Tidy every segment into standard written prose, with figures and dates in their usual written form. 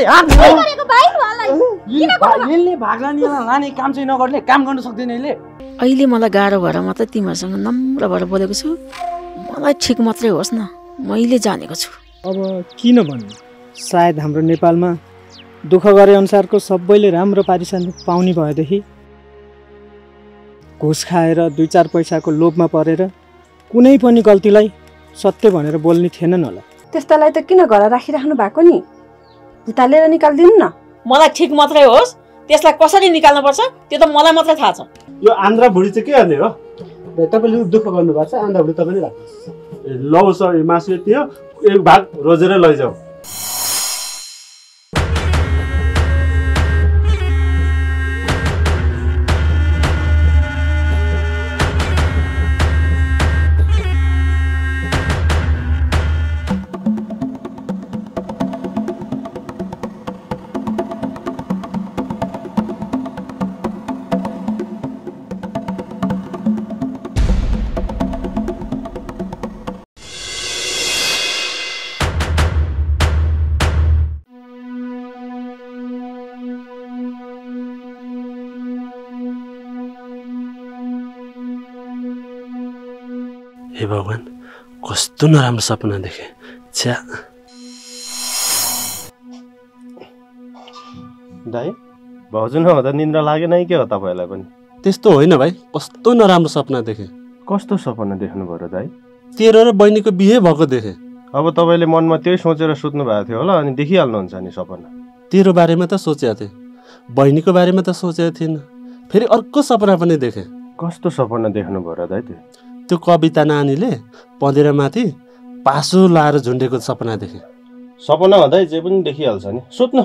मलाई हात गरेको भाइ मलाई किन गर्नु यसले भाग्ला नि लाने काम चाहिँ नगर्ने काम गर्न सक्दैन यसले अहिले मलाई गाह्रो भएर मात्रै तिमीहरूसँग नम्र भएर बोलेको छु मलाई ठिक मात्रै होस् न मैले जानेको छु अब किन भन्नु सायद हाम्रो नेपालमा दुःख गरे अनुसारको सबैले राम्रो पारिश्रमिक पाउने भएदेखि घुस खाएर 2-4 पैसाको लोभमा परेर कुनै पनि गल्तीलाई सत्य भनेर बोल्ने थिएनन् होला त्यस्तालाई त किन घर राखिराख्नु भएको नि भुतालेर निकाल्दिनु न मलाई ठिक मात्रै होस् त्यसलाई कसरी निकाल्नु पर्छ त्यो त मलाई मात्रै थाहा छ यो आन्द्रा बुढी चाहिँ के गर्ने हो तपाईले दुःख गर्नु भएको छ आन्दा बुढी तपाईले राख्नुहोस् लौ सर मासु यति हो एक भाग रोजेर लैजाऊ हे भगवान कस्तो नराम्रो सपना देखे छ्या दाइ भाउजू नहुँदा निन्द्रा लागेन के हो तपाईलाई पनि त्यस्तो होइन भाइ कस्तो नराम्रो सपना देखे कस्तो सपना देख्नु भयो र दाइ तेरो र बहिनीको बिहे भएको देखे अब तपाईले मनमा त्यही सोचेर सुत्नु भएको थियो होला अनि देखिहाल्नुहुन्छ नि सपना तेरो बारेमा त सोचेको थिएँ बहिनीको बारेमा त सोचेको थिएन फेरि अर्को सपना पनि देखे कस्तो सपना देख्नु भयो र दाइ त्यो कविता नानीले पँधेरा माथि पासो लाएर झुन्डेको सपना देखे सपना हुँदा जे पनि देखिहाल्छ नि सुत्नु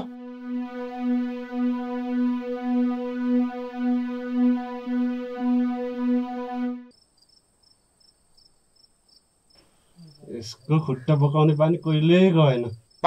यसको खुट्टा बोकाउने पानी कहिले गएन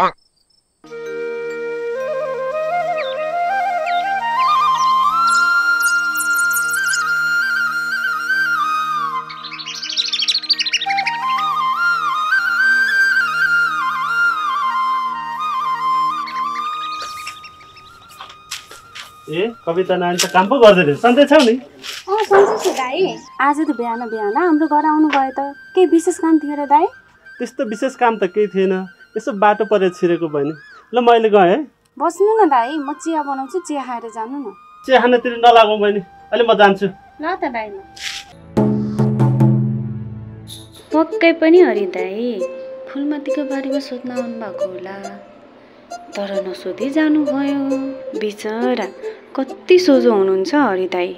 ए कविता नानी त काम पो गर्दैन सन्चै छौ नि सन्चै छु दाइ आज त बिहान हाम्रो घर आउनु भयो त केही विशेष काम थियो र दाइ त्यस्तो विशेष काम त केही थिएन यसो बाटो परेर छिरेको बहिनी ल मैले गएँ है बस्नु न दाइ म चिया बनाउँछु चिया खाएर जानु न चिया खानतिर नलागौँ बहिनी अहिले म जान्छु ल त दाइ पक्कै पनि हरि दाइ फुलमतीको बारेमा सोध्न आउनु भएको होला तर नसोधी जानुभयो बिचरा कति सोझो हुनुहुन्छ हरि दाइ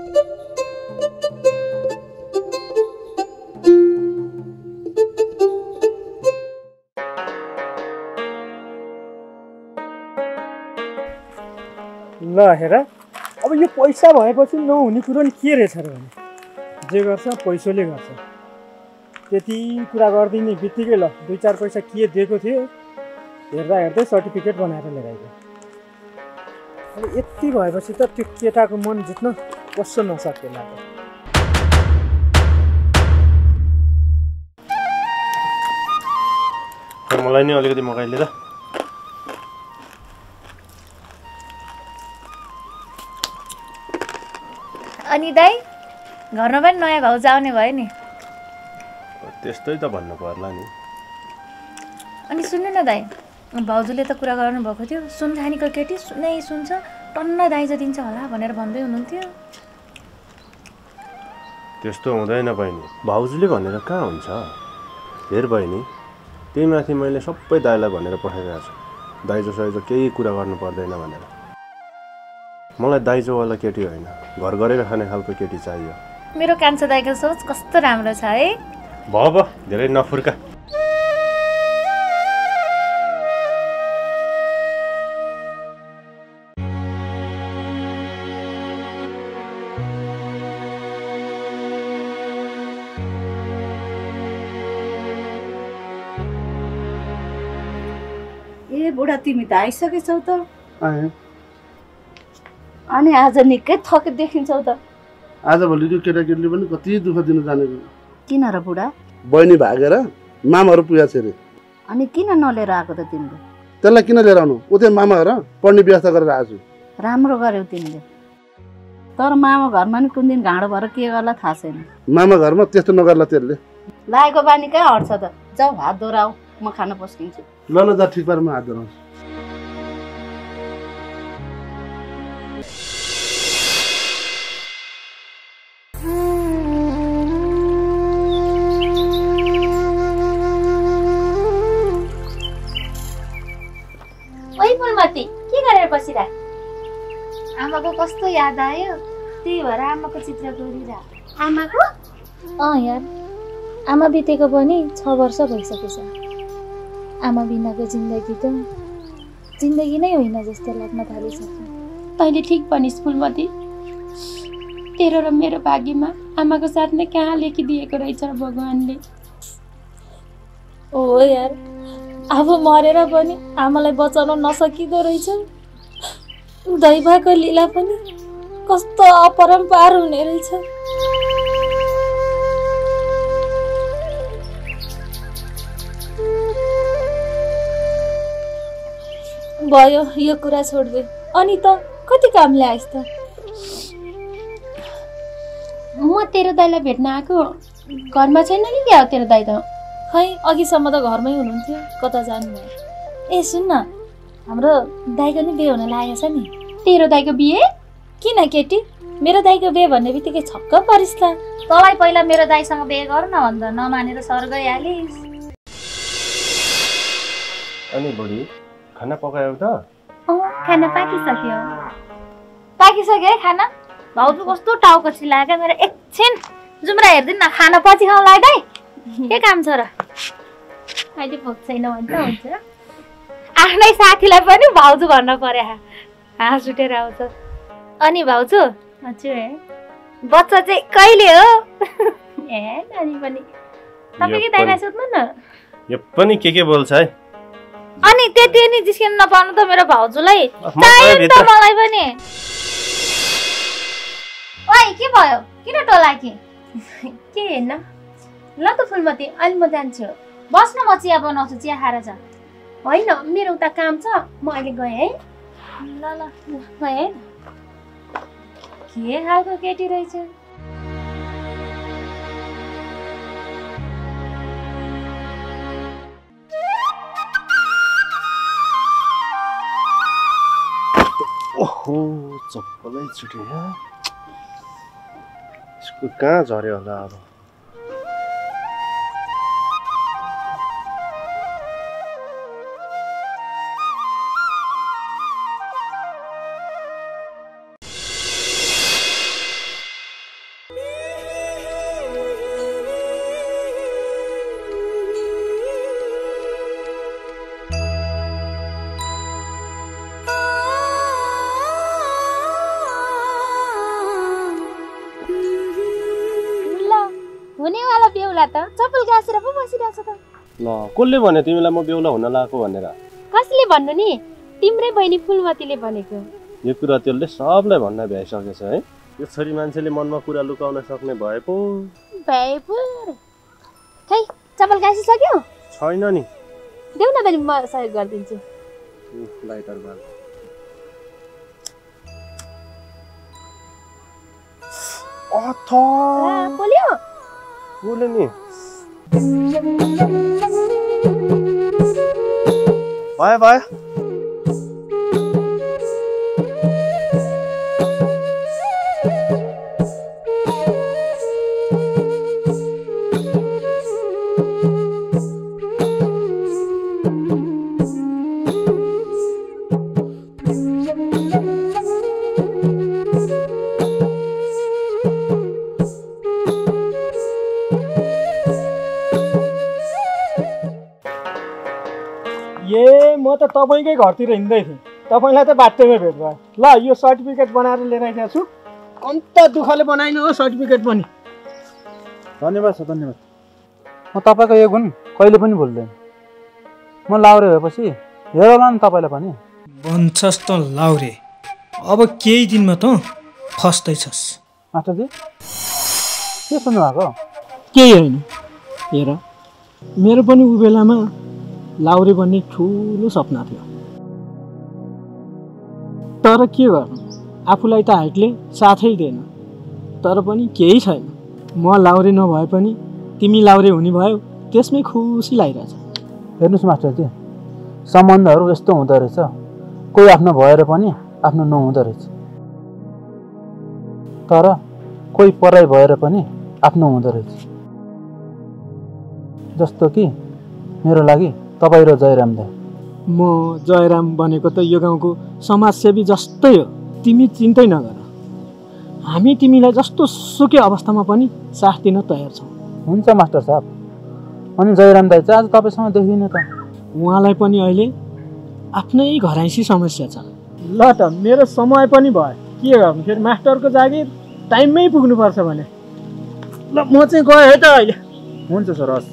ल हेर अब यो पैसा भएपछि नहुने कुरो नि के रहेछ र भने जे गर्छ पैसोले गर्छ त्यति कुरा गर्दिने बित्तिकै ल 2-4 पैसा के दिएको थियो हेर्दा हेर्दै सर्टिफिकेट बनाएर लिएर आइयो अब यति भएपछि त त्यो केटाको मन जित्न कसो नसकेला त मलाई नि अलिकति मगाइले त अनि दाइ घरमा पनि नयाँ भाउजू आउने भयो नि त्यस्तै त भन्नु पर्ला नि अनि सुन्नु न दाइ भाउजूले त कुरा गर्नु भएको थियो सुनखानीको केटी सुनै सुन्छ टन्न दाइजो दिन्छ होला भनेर भन्दै हुनुहुन्थ्यो त्यस्तो हुँदैन बहिनी भाउजूले भनेर कहाँ हुन्छ हेर बहिनी त्यही माथि मैले सबै दाइलाई भनेर पठाइरहेको छु दाइजो साइजो केही कुरा गर्नु पर्दैन भनेर मलाई दाइजोवाला केटी होइन घर गरेर खाने खालको केटी चाहियो मेरो कान्छा दाइको सोच कस्तो राम्रो छ है भयो धेरै नफुर्का ए बुढा तिमी त आइसकेछौ त आएँ अनि आज निकै थके देखिन्छौ त आजभोलि त्यो केटाकेटीले पनि कति दुःख दिन जानेको किन र बुढा बहिनी भागेर मामाहरू पुगेको छ अरे अनि किन नलिएर आएको त तिमीले त्यसलाई किन लिएर आउनु? उतै मामा घर पढ्ने व्यवस्था गरेर आएको छु। राम्रो गर्यौ तिमीले। तर मामा घरमा नि कुन दिन घाँडो भएर के गर्ला थाहा छैन। मामा घरमा त्यस्तो नगर्ला तेलले। लागेको बानी कहाँ हट्छ त? जाऊ हात दोहोऱ्याऊ, म खाना पस्किन्छु। ल ल जा, ठिक पारेर म हात धराउँछु। फुलमती के गरेर बसिरा? आमाको कस्तो याद आयो, त्यही भएर आमाको चित्र कोरिरा। आमाको? यार, आमा बितेको पनि 6 वर्ष भइसकेछ। आमा बिनाको जिन्दगी नै होइन जस्तो लाग्न थालिसक्यो। तैँले ठिक भनिस् फुलमती, तेरो र मेरो भाग्यमा आमाको साथ नै कहाँ लेखिदिएको रहेछ भगवानले। ओ यार, अब मरेर पनि आमालाई बचाउन नसकिदो रहेछ। दैवको लीला पनि कस्तो अपरम्पार हुने रहेछ। भयो, यो कुरा छोड्दे। अनि त कति कामले आइस् त? म तेरो दाइलाई भेट्न आएको। घरमा छैन कि क्या हो तेरो दाइ त? खै, अघिसम्म त घरमै हुनुहुन्थ्यो, कता जानुभयो? ए सुन न, हाम्रो दाइको नि बिहे हुन लागेको छ नि। तेरो दाइको बिहे? किन केटी, मेरो दाइको बिहे भन्ने बित्तिकै छक्क परिस् त। तँलाई पहिला मेरो दाइसँग बिहे गर न भन्दा नमानेर स्वर्ग हालिस्। अनि बुढी खाना पकायौ त? खाना पाकिसक्यो। पाकिसक्यो है खाना? भाउजू कस्तो टाउको चिल्लायो मेरो। एकछिन जुम्रा हेर्दिन न, खाना पछि खाउँ लाग्दै। के काम छ र? अहिले भोक छैन भन्छ हुन्छ। आफ्नै साथीलाई पनि भाउजू भन्न पर्यो। हाँस उठेर आउँछ। अनि भाउजू, हजुर बच्चा चाहिँ कहिले हो? ए नानी पनि तपाईँकै दाइलाई सोध्नु न। यो पनि के बोल्छ है? अनि त्यति नि जिस्किन नपाउनु त मेरो भाउजूलाई। चाहियो नि त मलाई पनि। ओइ के भयो? किन टोलाकी? के हेर्न? ल त फुलमती, अहिले म जान्छु। बस्न, म चिया बनाउँछु, चिया खाएर जा। होइन, मेरो उता काम छ, म अहिले गएँ है। ल ल गएँ है। के खालको केटी रहेछ? ओहो, चप्पलै छुट्यो। यसको कहाँ झऱ्यो होला अब? हुनेवाला बेहुला त चप्पल गाँसेर पो बसिरहेछ त। ल, कसले भन्यो तिमीलाई म बेहुला हुन लागेको भनेर? कसले भन्नु नि? तिम्रै बहिनी फुलमतीले भनेको। यो कुरा त्यसले सबलाई भन्न भ्याइसकेछ है। यो छोरी मान्छेले मनमा कुरा लुकाउन सक्ने भए पो। खै, चप्पल गाँसिसक्यो? छैन नि। देऊ न बहिनी, म सहयोग गरिदिन्छु। लाइटर बाल। अथ पोल्यो? पोल्यो नि। भयो भयो। म त तपाईँकै घरतिर हिँड्दै थिएँ, तपाईँलाई त बाटोमै भेट भयो। ल, यो सर्टिफिकेट बनाएर लिएर आइदिएको छु। अन्त दुःखले बनाइनु हो सर्टिफिकेट पनि। धन्यवाद छ, धन्यवाद। म तपाईँको यो गुण कहिले पनि भुल्दैन। म लाउरे भएपछि हेरौँला नि तपाईँलाई पनि। भन्छस् त लाउरे, अब केही दिनमा त फस्दैछस्। मास्टरजी के सुन्नुभएको? केही होइन, हेर मेरो पनि उ बेलामा लाउरे बन्ने ठुलो सपना थियो। तर के गर्नु, आफूलाई त हाइटले साथै दिएन। तर पनि केही छैन, म लाउरे नभए पनि तिमी लाउरे हुने भयो, त्यसमै खुसी लागिरहेछ। हेर्नुहोस् मास्टरजी, सम्बन्धहरू यस्तो हुँदो रहेछ, कोही आफ्नो भएर पनि आफ्नो नहुँदो रहेछ, तर कोही पराई भएर पनि आफ्नो हुँदो रहेछ। जस्तो कि मेरो लागि तपाईँ र जयराम दाइ। म जयराम बनेको त यो गाउँको समाजसेवी जस्तै हो, तिमी चिन्तै नगर। हामी तिमीलाई जस्तो सुकै अवस्थामा पनि साथ दिन तयार छौँ। हुन्छ मास्टर साहब। अनि जयराम दाइ चाहिँ आज तपाईँसँग देखिने त? उहाँलाई पनि अहिले आफ्नै घराइसी समस्या छ। ल त मेरो समय पनि भयो, के गर्नु, फेरि मास्टरको जागिर टाइममै पुग्नुपर्छ भने। ल म चाहिँ गएँ है त अहिले। हुन्छ सर, हस्।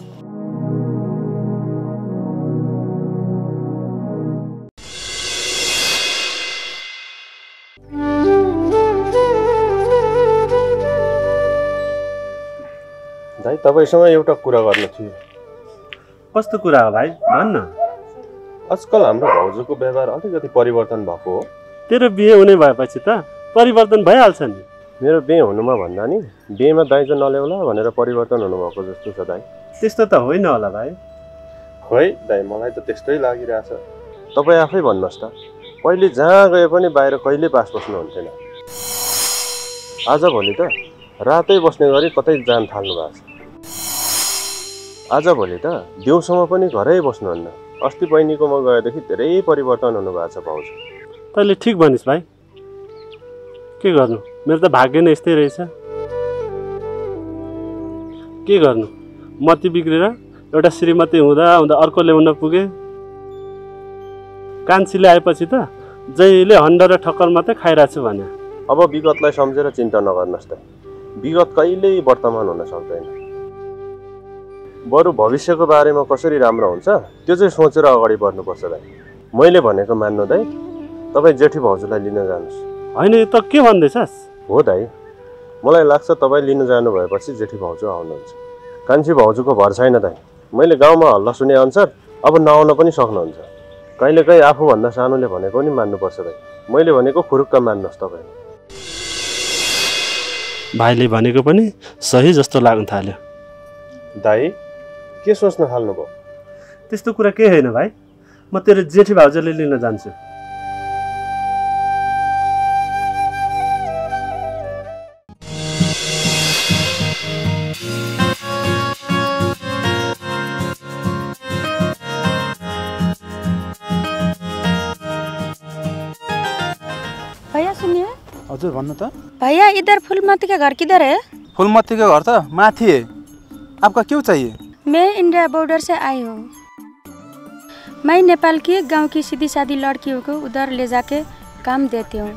दाइ तपाईँसँग एउटा कुरा गर्नु थियो। कस्तो कुरा हो भाइ, भन्न। आजकल हाम्रो भाउजूको व्यवहार अलिकति परिवर्तन भएको हो। तेरो बिहे हुने भएपछि त परिवर्तन भइहाल्छ नि। मेरो बिहे हुनुमा भन्दा नि बिहेमा दाइजो नल्याउला भनेर परिवर्तन हुनुभएको जस्तो छ दाइ। त्यस्तो त होइन होला भाइ। खोइ दाइ, मलाई त त्यस्तै लागिरहेछ। तपाईँ आफै भन्नुहोस् त, पहिले जहाँ गए पनि बाहिर कहिले बास बस्नुहुन्थेन, आजभोलि त रातै बस्ने गरी कतै जान थाल्नु भएको छ। आजभोलि त दिउँसम्म पनि घरै बस्नुहुन्न। अस्ति बहिनीकोमा गएदेखि धेरै परिवर्तन हुनुभएको छ भाउजू। तैँले ठिक भनिस् भाइ, के गर्नु, मेरो त भाग्य नै यस्तै रहेछ। के गर्नु, मती बिग्रेर एउटा श्रीमती हुँदा हुँदा अर्को ल्याउन पुगे। कान्छीले आएपछि त जहिले हन्डर र ठक्कर मात्रै खाइरहेको छु भने। अब विगतलाई सम्झेर चिन्ता नगर्नुहोस् त, विगत कहिल्यै वर्तमान हुन सक्दैन। बरु भविष्यको बारेमा कसरी राम्रो हुन्छ त्यो चाहिँ सोचेर अगाडि बढ्नुपर्छ दाइ। मैले भनेको मान्नु दाइ, तपाईँ जेठी भाउजूलाई लिन जानुहोस्। होइन, यो त के भन्दैछस्? हो दाइ, मलाई लाग्छ तपाईँ लिन जानु भएपछि जेठी भाउजू आउनुहुन्छ। कान्छी भाउजूको भर छैन दाइ। मैले गाउँमा हल्ला सुने अनुसार अब नआउन पनि सक्नुहुन्छ। कहिलेकाहीँ आफूभन्दा सानोले भनेको पनि मान्नुपर्छ दाइ। मैले भनेको खुरुक्क मान्नुहोस् तपाईँ। भाइले भनेको पनि सही जस्तो लाग्न थाल्यो। दाइ के सोच्न थाल्नुभयो? त्यस्तो कुरा केही होइन भाइ, म तेरो जेठी भाउजूले लिन जान्छु। भैया सुनिए। हजुर भन्नु त। भैया इधर फूलमती का घर किधर है? फूलमती का घर तो माथी है। आपका क्यों चाहिए? मैं इंडिया बॉर्डर से आई हूँ। मैं नेपाल की गांव की सीधी सादी लड़कियों को उधर ले जाके काम देती हूँ।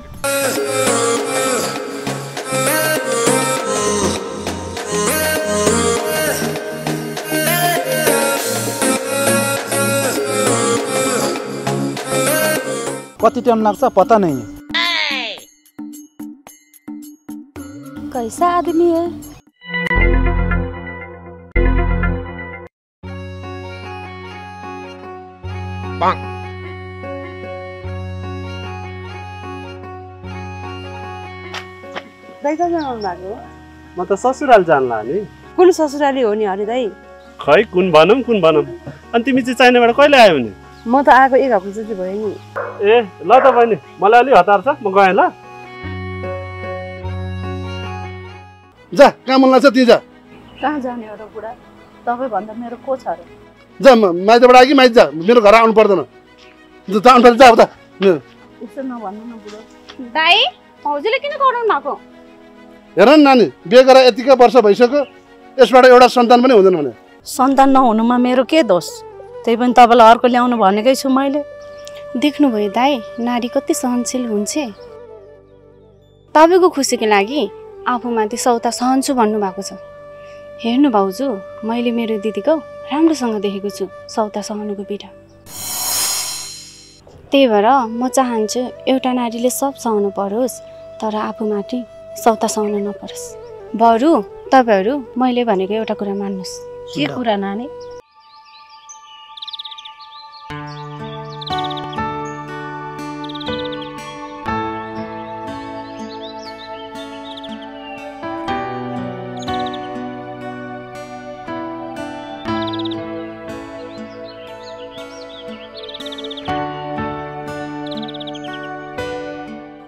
कति टाइम लाग्छ पता नहीं है। कैसा आदमी है? दाइ कहाँ जानु भएको? म त ससुराल जानला नि। कुन ससुराली हो नि अरे दाइ? खै कुन भनौँ कुन भनौँ। अनि तिमी चाहिँ चाइनाबाट कहिले आयो नि? म त आएको 1 हप्ता जति भयो नि। ए ल त बहिनी, मलाई अलि हतार छ, म गएँ ल। जा, कहाँ मन लाग्छ त्यही जा। कहाँ जाने हो र बुढा? तपाईँ भन्दा मेरो को छ र? जा, माइतबाट आयो कि माइत जा, मेरो घर आउनु पर्दैन। जा आउनु पर्छ, जा उता। यसो नभन्नु न बुढो। दाइ भाउजूले किन कराउनु भएको? हेर न नानी, बिहे गरेर यतिकै वर्ष भइसक्यो, यसबाट एउटा सन्तान पनि हुँदैन भने। सन्तान नहुनुमा मेरो के दोष? त्यही पनि तपाईँलाई अर्को ल्याउनु भनेकै छु मैले। देख्नुभयो दाइ, नारी कति सहनशील हुन्छ। तपाईँको खुसीको लागि आफूमाथि सौता सहन्छु भन्नुभएको छ। हेर्नु भाउजू, मैले मेरो दिदीको राम्रोसँग देखेको छु सौता सहनुको पीडा। त्यही भएर म चाहन्छु एउटा नारीले सब सहनु परोस्, तर आफूमाथि सौता सहनु नपरोस्। बरु तपाईँहरू मैले भनेको एउटा कुरा मान्नुहोस्। के कुरा नानी?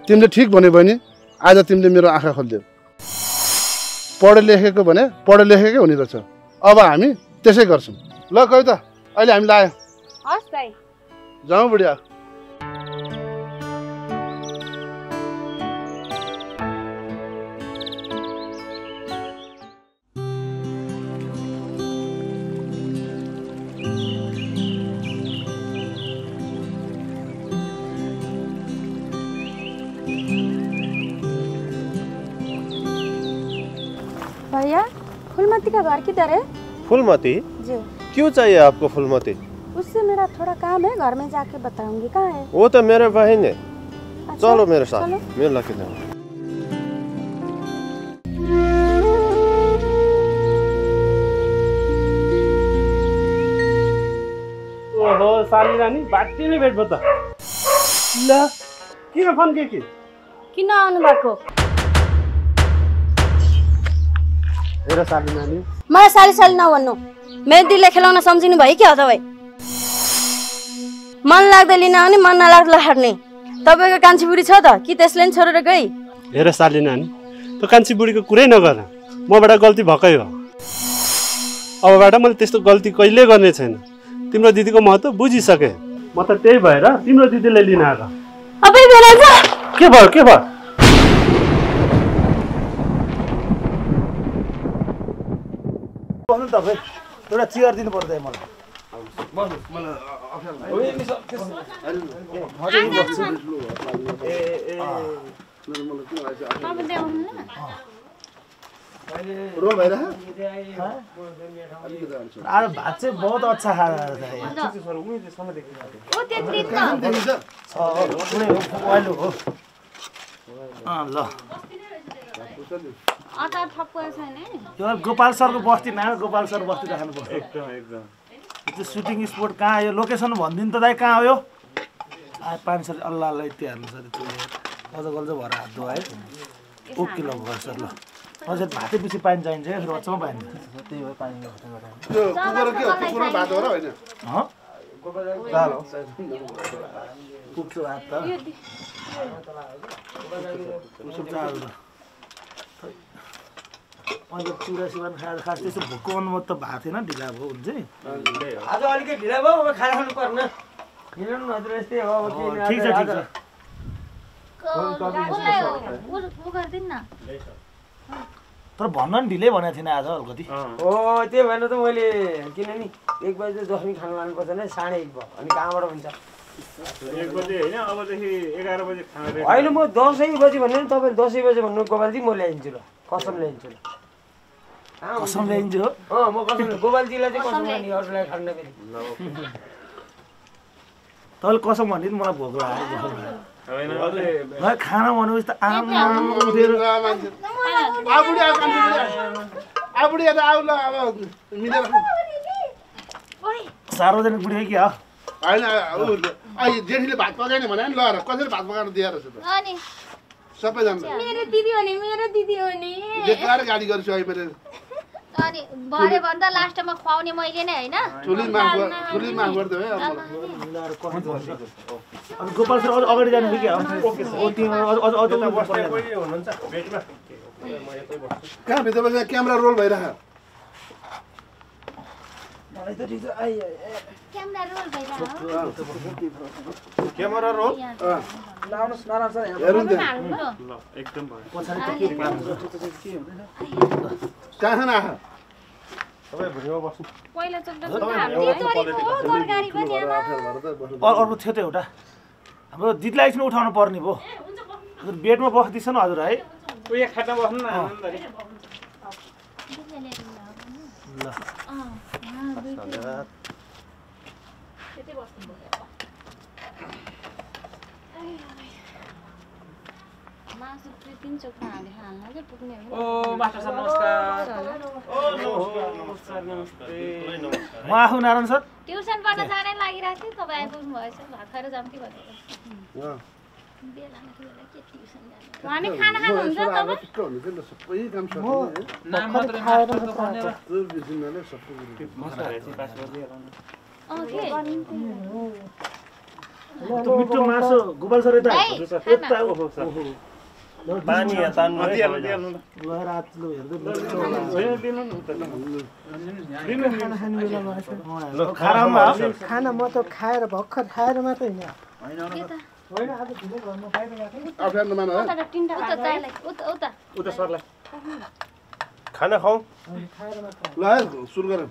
तिमीले ठिक भन्यो बहिनी, आज तिमीले मेरो आँखा खोलिदियौ। पढे लेखेको भने पढे लेखेकै हुने रहेछ। अब हामी त्यसै गर्छौँ। ल कविता, अहिले हामी लाग्यो। हस् दाइ। जाउँ बुढिया। भैया, फूलमती का घर किधर है? फूलमती? जी। क्यों चाहिए आपको फूलमती? उससे मेरा थोड़ा काम है, घर में जाके बताऊंगी। कहाँ है? वो तो मेरे बहन है। अच्छा, चलो मेरे साथ, चलो। मैं लाके दूंगा। ओहो साली रानी बाटी नै भेट भयो त। ल किन फोन के किन आउनु भएको? हेर साली नानी, मलाई साली साली नभन्नु। मेरो दिलले खेलाउन सम्झिनु भयो क्या तपाईँ? मन लाग्दा लिन आउने, मन नलाग्दा हार्ने। तपाईँको कान्छी बुढी छ त कि त्यसले नि छोडेर गई? हेर साली नानी, त्यो कान्छी बुढीको कुरै नगर। मबाट गल्ती भएकै हो। अबबाट मैले त्यस्तो गल्ती कहिले गर्ने छैन। तिम्रो दिदीको महत्त्व बुझिसके। म त त्यही भएर तिम्रो दिदीले लिन आएको। अबै बेला छ। के भयो? भन्नु तपाईँ एउटा चियर दिनु पर्दैन मलाई। आज भात चाहिँ बहुत अच्छा खा रहा था। ल यो गोपाल सरको बस्ती नआयो, गोपाल सर बस्ती राख्नु पर्छ। एकदम त्यो सुटिङ स्पोट कहाँ आयो? लोकेसन भनिदिनु त दाइ, कहाँ हो यो? 500 अल्लाहलाई यति हाल्नु सर। अझ गल्छ भएर हात धो है। ओके ल भयो सर। ल अझ भातै पछि पानी चाहिन्छ है, फेरि अचम्म पानी। त्यही हो पानी पुग्छ भात त। अहिले चुरा सुरा खाएर खास त्यस्तो भोकको अनुभव त भएको थिएन। ढिला भयो हुन्छ आज अलिकति ढिला भयो। अब खाना खानु पर्ने हिँड्नु हजुर यस्तै हो। अब ठिक छ। तर भन्न नि ढिलै भनेको थिएन आज अलिकति। हो त्यही भएर त मैले किनभने 1 बजे 10 मिनट खानु लानुपर्छ नि। 1:30 भयो अनि कहाँबाट हुन्छ? 1 बजे होइन, अबदेखि 11 बजे खाना। होइन म 10 बजे भन्ने नि, तपाईँले 10 बजे भन्नु गोपालजी, म ल्याइदिन्छु। ल कसम ल्याइदिन्छु। ल कसम ल्याइदिन्छु हो? म कसम गोपालजीलाई चाहिँ कसम ल्याइदिन्छु, अरूलाई खान्न फेरि। तपाईँले कसम भनिदिनु, मलाई भोक लाग्यो। खाना भनेपछि त आम उठेर सार्वजनिक बुढी कि हो? होइन जेठीले भात पकाएन भने नि। ल कसरी भात पकाएर दिएर सबैजना मेरो दिदी हो नि बेकार गाडी गर्छु अहिले मैले। अनि भरे भन्दा लास्टमा खुवाउने मैले नै हैन। ठुली माफ गर्दै है। अब गोपाल सर अगाडि जानु कि ओके सर। ओ तिमी अझ बस्ने कोही हुनुहुन्छ भेटमा? कहाँ भित्र बसेर क्यामेरा रोल भइरहेको? मलाई त ठिक छ। आइ क्यामेरा रोल भइरहेको। क्यामेरा रोल लाउनुस् नारायण सर। हेर्नु त ल एकदम भयो। पछाडि त के हुँदैन? कहाँ आहा तपाईँ भुइँमा बस्नु। पहिला चोक्दा हामीले तोरीको तरकारी पनि आमा। अर्को थियो त एउटा हाम्रो दिदीलाई एकछिन उठाउनु पर्ने भयो। हजुर बेडमा बस्दैछ न हजुर है? उयो खाना बस्नु न। ल मासु प्रितिम चोक्न हाले हाल्न चाहिँ पुग्ने हो। ओ मास्टर सर नमस्कार। नमस्कार नमस्ते। म आफू नारायण सर ट्युसन पढ्न जानै लागिरहेको थियो। तपाईँ आइपुग्नु भएछ। भात खाएर जाऊँ कि भनेको। बेलामा के बेला के ट्युसन जानु? हामी खाना खानुहुन्छ तपाईँ? सबै काम सक्छ। नाम मात्रै मास्टर त भनेर त्यो बिसिनले सबै मस्टर चाहिँ पास गर्दै होला। के त्यो मिठो मासु गोपाल सर यता दाइ, यता खाना। ओहो पानी यहाँ तान्नु है गएर आत्लो हेर्दै खानामा खाना म त खाएर भर्खर खाएर मात्रै हिँडेँ अप्ठ्यारो नमान है उता चाहिँलाई उता सरलाई खाना खाऊ ल है सुरु गरौँ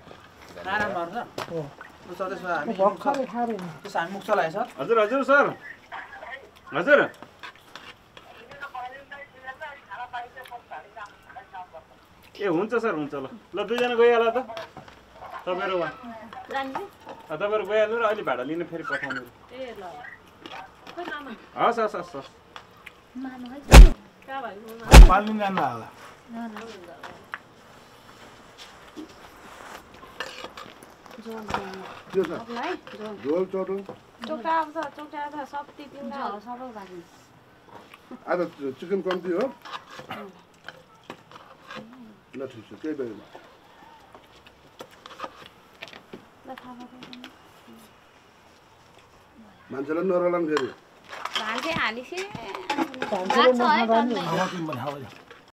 भर्खरै खाएर हजुर हजुर सर हजुर ए हुन्छ सर हुन्छ ल दुईजना गइहाल त तपाईँहरू तपाईँहरू गइहाल्नु र अहिले भाडा लिनु फेरि पठाउनु हस् हस् हस् हस् पाल्नु जानु होला झोल चटो आज चिकन कम्ती हो ल ठिक छ केही बेला मान्छेलाई नरलाम फेरि भान्जे हालिसे भान्जेले नखाने। हावा तिमी भने हावा